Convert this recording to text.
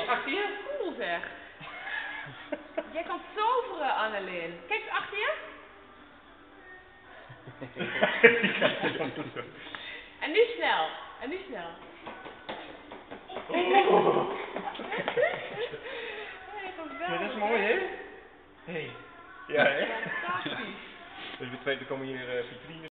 achter je. Cool zeg. Jij kan toveren, Annelien. Kijk eens achter je. En nu snel. En nu snel. Oh. Hey, geweldig. Ja, dat is mooi, hè? Hey. Ja, hè? Fantastisch. Dus we twee komen hier vitrine.